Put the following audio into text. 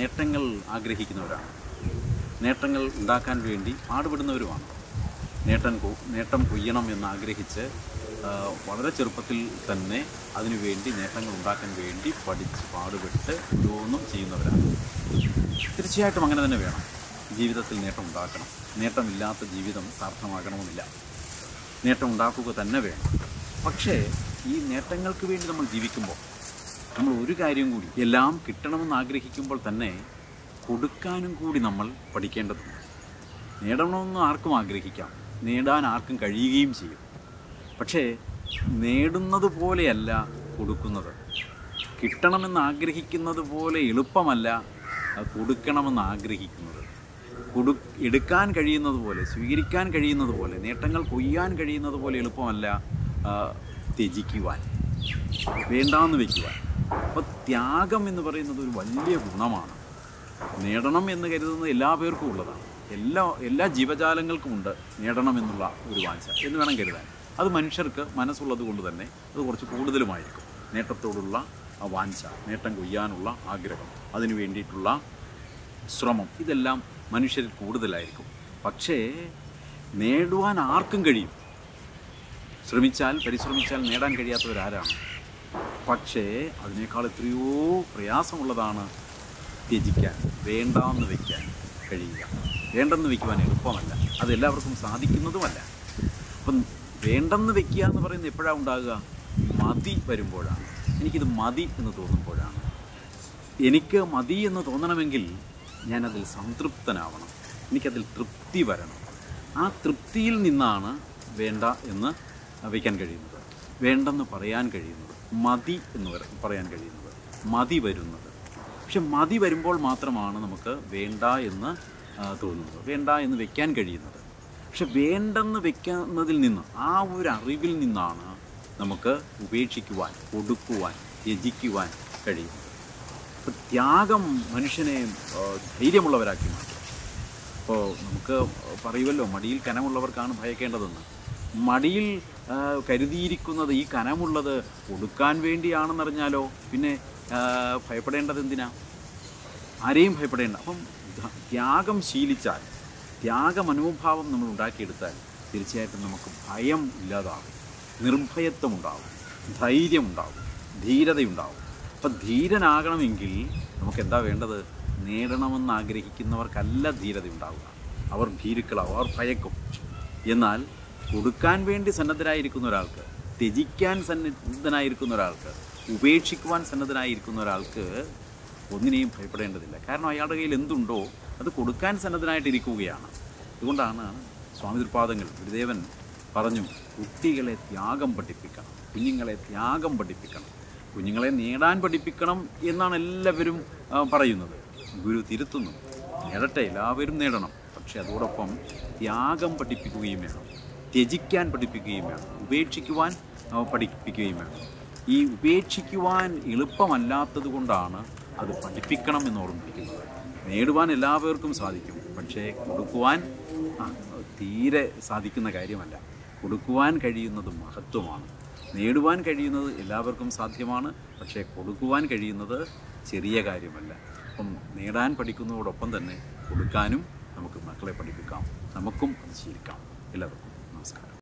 നേട്ടങ്ങൾ ആഗ്രഹിക്കുന്നവരാണ്. നേട്ടങ്ങൾ ഉണ്ടാക്കാൻ വേണ്ടി പാടുപെടുന്നവരുമാണ്. നേട്ടം കൊയ്യണം എന്നാഗ്രഹിച്ച് വളരെ ചെറുപ്പത്തിൽ തന്നെ അതിനുവേണ്ടി നേട്ടങ്ങൾ ഉണ്ടാക്കാൻ വേണ്ടി പഠിച്ച് പാടുപെട്ട് ഓരോന്നും ചെയ്യുന്നവരാണ്. തീർച്ചയായിട്ടും അങ്ങനെ തന്നെ വേണം. ജീവിതത്തിൽ നേട്ടം ഉണ്ടാക്കണം. നേട്ടമില്ലാത്ത ജീവിതം സാർത്ഥമാകണമെന്നില്ല. നേട്ടം ഉണ്ടാക്കുക തന്നെ വേണം. പക്ഷേ ഈ നേട്ടങ്ങൾക്ക് വേണ്ടി നമ്മൾ ജീവിക്കുമ്പോൾ നമ്മൾ ഒരു കാര്യം കൂടി, എല്ലാം കിട്ടണമെന്ന് ആഗ്രഹിക്കുമ്പോൾ തന്നെ കൊടുക്കാനും കൂടി നമ്മൾ പഠിക്കേണ്ടതുണ്ട്. നേടണമെന്ന് ആർക്കും ആഗ്രഹിക്കാം, നേടാൻ ആർക്കും കഴിയുകയും ചെയ്യും. പക്ഷേ നേടുന്നത് പോലെയല്ല കൊടുക്കുന്നത്. കിട്ടണമെന്ന് ആഗ്രഹിക്കുന്നത് പോലെ എളുപ്പമല്ല കൊടുക്കണമെന്ന് ആഗ്രഹിക്കുന്നത്. എടുക്കാൻ കഴിയുന്നത് പോലെ, സ്വീകരിക്കാൻ കഴിയുന്നത് പോലെ, നേട്ടങ്ങൾ കൊയ്യാൻ കഴിയുന്നത് പോലെ എളുപ്പമല്ല ത്യജിക്കുവാൻ, വേണ്ടാന്ന് വയ്ക്കുവാൻ. അപ്പോൾ ത്യാഗം എന്ന് പറയുന്നത് ഒരു വലിയ ഗുണമാണ്. നേടണം എന്ന് കരുതുന്നത് എല്ലാ പേർക്കും ഉള്ളതാണ്. എല്ലാ ജീവജാലങ്ങൾക്കുമുണ്ട് നേടണമെന്നുള്ള ഒരു വാഞ്ച എന്ന് വേണം കരുതാൻ. അത് മനുഷ്യർക്ക് മനസ്സുള്ളത് കൊണ്ട് തന്നെ അത് കുറച്ച് കൂടുതലുമായിരിക്കും. നേട്ടത്തോടുള്ള വാഞ്ച, നേട്ടം കൊയ്യാനുള്ള ആഗ്രഹം, അതിനു വേണ്ടിയിട്ടുള്ള ശ്രമം, ഇതെല്ലാം മനുഷ്യരിൽ കൂടുതലായിരിക്കും. പക്ഷേ നേടുവാൻ ആർക്കും കഴിയും. പരിശ്രമിച്ചാൽ നേടാൻ കഴിയാത്തവരാരാണ്? പക്ഷേ അതിനേക്കാൾ എത്രയോ പ്രയാസമുള്ളതാണ് ത്യജിക്കാൻ, വേണ്ടാന്ന് വയ്ക്കാൻ കഴിയുക. വേണ്ടെന്ന് വയ്ക്കുവാൻ എളുപ്പമല്ല, അതെല്ലാവർക്കും സാധിക്കുന്നതുമല്ല. അപ്പം വേണ്ടെന്ന് വയ്ക്കുക എന്ന് പറയുന്നത് എപ്പോഴാണ് ഉണ്ടാകുക? മതി വരുമ്പോഴാണ്. എനിക്കിത് മതി എന്ന് തോന്നുമ്പോഴാണ്. എനിക്ക് മതി എന്ന് തോന്നണമെങ്കിൽ ഞാനതിൽ സംതൃപ്തനാവണം, എനിക്കതിൽ തൃപ്തി വരണം. ആ തൃപ്തിയിൽ നിന്നാണ് വേണ്ട എന്ന് വയ്ക്കാൻ കഴിയുന്നത്, വേണ്ടെന്ന് പറയാൻ കഴിയുന്നത്, മതി എന്ന് പറയാൻ കഴിയുന്നത്, മതി വരുന്നത്. പക്ഷെ മതി വരുമ്പോൾ മാത്രമാണ് നമുക്ക് വേണ്ട എന്ന് തോന്നുന്നത്, വേണ്ട എന്ന് വയ്ക്കാൻ കഴിയുന്നത്. പക്ഷെ വേണ്ടെന്ന് വയ്ക്കുന്നതിൽ നിന്ന്, ആ ഒരു അറിവിൽ നിന്നാണ് നമുക്ക് ഉപേക്ഷിക്കുവാൻ, കൊടുക്കുവാൻ, ത്യജിക്കുവാൻ കഴിയുന്നത്. അപ്പോൾ ത്യാഗം മനുഷ്യനെ ധൈര്യമുള്ളവരാക്കി മാറ്റും. അപ്പോൾ നമുക്ക് പറയുമല്ലോ, മടിയിൽ കനമുള്ളവർക്കാണ് ഭയക്കേണ്ടതെന്ന്. മടിയിൽ കരുതിയിരിക്കുന്നത്, ഈ കനമുള്ളത് കൊടുക്കാൻ വേണ്ടിയാണെന്നറിഞ്ഞാലോ പിന്നെ ഭയപ്പെടേണ്ടത് എന്തിനാ? ആരെയും ഭയപ്പെടേണ്ട. അപ്പം ത്യാഗം ശീലിച്ചാൽ, ത്യാഗമനോഭാവം നമ്മൾ ഉണ്ടാക്കിയെടുത്താൽ തീർച്ചയായിട്ടും നമുക്ക് ഭയം ഇല്ലാതാകും, നിർഭയത്വമുണ്ടാകും, ധൈര്യമുണ്ടാകും, ധീരതയുണ്ടാകും. അപ്പം ധീരനാകണമെങ്കിൽ നമുക്കെന്താ വേണ്ടത്? നേടണമെന്ന് ആഗ്രഹിക്കുന്നവർക്കല്ല ധീരത ഉണ്ടാവുക. അവർ ഭീരുക്കളാവും, അവർ ഭയക്കും. എന്നാൽ കൊടുക്കാൻ വേണ്ടി സന്നദ്ധരായിരിക്കുന്ന ഒരാൾക്ക്, ത്യജിക്കാൻ സന്നദ്ധനായിരിക്കുന്ന ഒരാൾക്ക്, ഉപേക്ഷിക്കുവാൻ സന്നദ്ധനായിരിക്കുന്ന ഒരാൾക്ക് ഒന്നിനെയും ഭയപ്പെടേണ്ടതില്ല. കാരണം അയാളുടെ കയ്യിൽ എന്തുണ്ടോ അത് കൊടുക്കാൻ സന്നദ്ധനായിട്ടിരിക്കുകയാണ്. അതുകൊണ്ടാണ് സ്വാമി തൃപാദങ്ങൾ ഗുരുദേവൻ പറഞ്ഞു, കുട്ടികളെ ത്യാഗം പഠിപ്പിക്കണം, കുഞ്ഞുങ്ങളെ ത്യാഗം പഠിപ്പിക്കണം, കുഞ്ഞുങ്ങളെ നേടാൻ പഠിപ്പിക്കണം എന്നാണ് എല്ലാവരും പറയുന്നത്. ഗുരു തിരുത്തുന്നു, നേടട്ടെ, എല്ലാവരും നേടണം. പക്ഷെ അതോടൊപ്പം ത്യാഗം പഠിപ്പിക്കുകയും വേണം, ത്യജിക്കാൻ പഠിപ്പിക്കുകയും വേണം, ഉപേക്ഷിക്കുവാൻ പഠിപ്പിക്കുകയും വേണം. ഈ ഉപേക്ഷിക്കുവാൻ എളുപ്പമല്ലാത്തത് കൊണ്ടാണ് അത് പഠിപ്പിക്കണം എന്ന് ഓർമ്മിപ്പിക്കുന്നത്. നേടുവാൻ എല്ലാവർക്കും സാധിക്കും, പക്ഷേ കൊടുക്കുവാൻ തീരെ സാധിക്കുന്ന കാര്യമല്ല. കൊടുക്കുവാൻ കഴിയുന്നത് മഹത്വമാണ്. നേടുവാൻ കഴിയുന്നത് എല്ലാവർക്കും സാധ്യമാണ്, പക്ഷേ കൊടുക്കുവാൻ കഴിയുന്നത് ചെറിയ കാര്യമല്ല. അപ്പം നേടാൻ പഠിക്കുന്നതോടൊപ്പം തന്നെ കൊടുക്കാനും നമുക്ക് മക്കളെ പഠിപ്പിക്കാം, നമുക്കും അത് ശീലിക്കാം. എല്ലാവർക്കും നമസ്കാരം.